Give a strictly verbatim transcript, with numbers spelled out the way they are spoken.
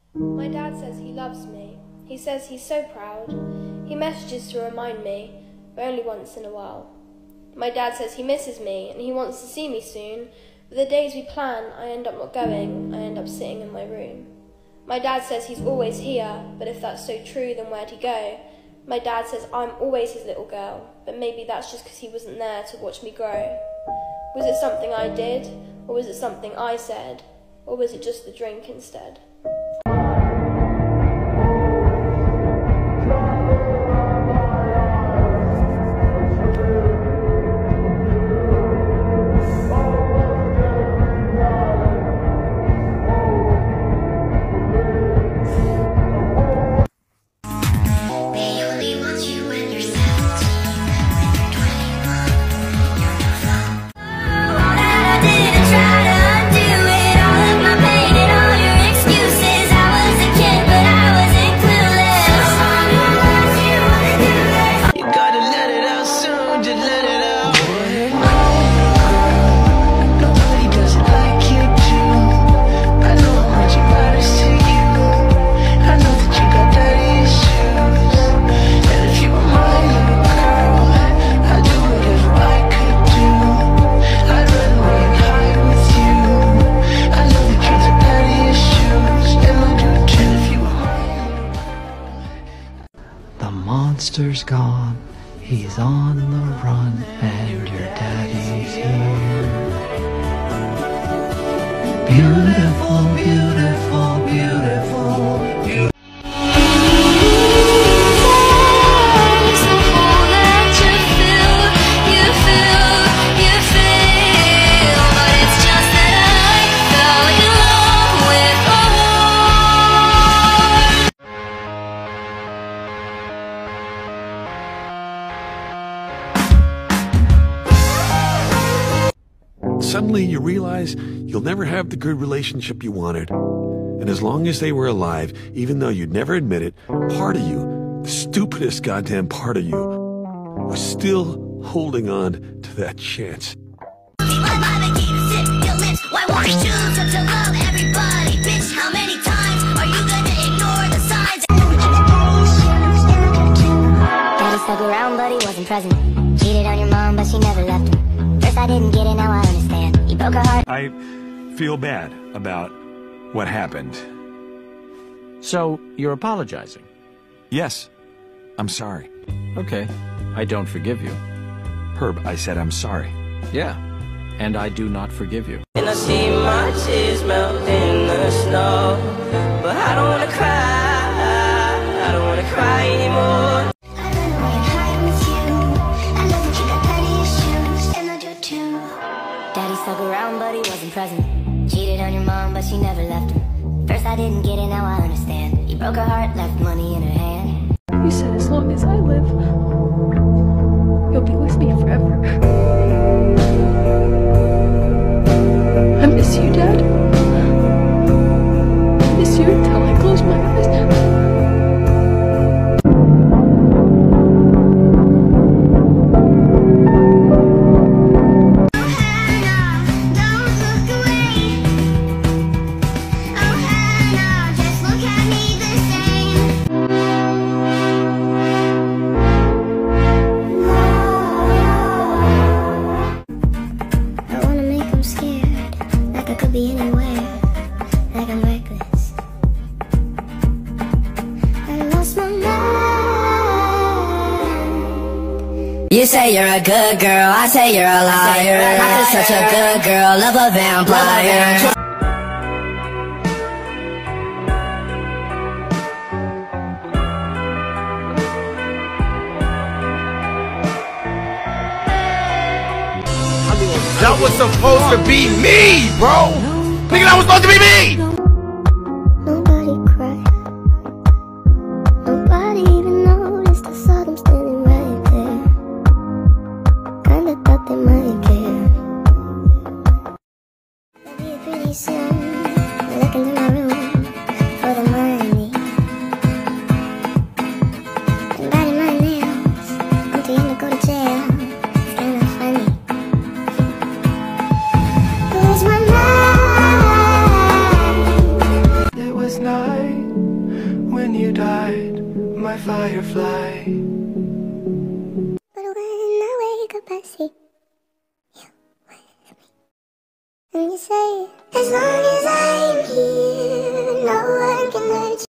My dad says he loves me. He says he's so proud. He messages to remind me, but only once in a while. My dad says he misses me and he wants to see me soon, but the days we plan, I end up not going, I end up sitting in my room. My dad says he's always here, but if that's so true, then where'd he go? My dad says I'm always his little girl, but maybe that's just because he wasn't there to watch me grow. Was it something I did, or was it something I said, or was it just the drink instead? The monster's gone, he's on the run, and your daddy's here. Beautiful, beautiful, beautiful, beautiful. Suddenly you realize you'll never have the good relationship you wanted. And as long as they were alive, even though you'd never admit it, part of you, the stupidest goddamn part of you, was still holding on to that chance. Daddy stuck around, but he wasn't present. Cheated on your mom, but she never left him. First I didn't get it, now I understand. He broke her heart. I feel bad about what happened. So, you're apologizing? Yes, I'm sorry. Okay, I don't forgive you. Herb, I said I'm sorry. Yeah, and I do not forgive you. And I see my tears melt in the snow, but I don't wanna cry, I don't wanna cry anymore. Daddy stuck around, but he wasn't present. Cheated on your mom, but she never left him. First I didn't get it, now I understand. He broke her heart, left money in her hand. You said as long as I live, you'll be with me forever. I miss you, Dad. I miss you until I close my eyes. Be anywhere, like I'm reckless. I lost my mind. You say you're a good girl, I say you're a liar. I'm just such a good girl, love a vampire. That was supposed to be me, bro! Nigga, that was supposed to be me! Nobody cried. Nobody even noticed. I saw them standing right there. Kinda thought they might care. That'd be pretty soon. I look into my room for the money. And biting my nails until you end up go to jail. It's kinda funny. Lose my mind. when you died, my firefly. But when I wake up, I see you with me. And you say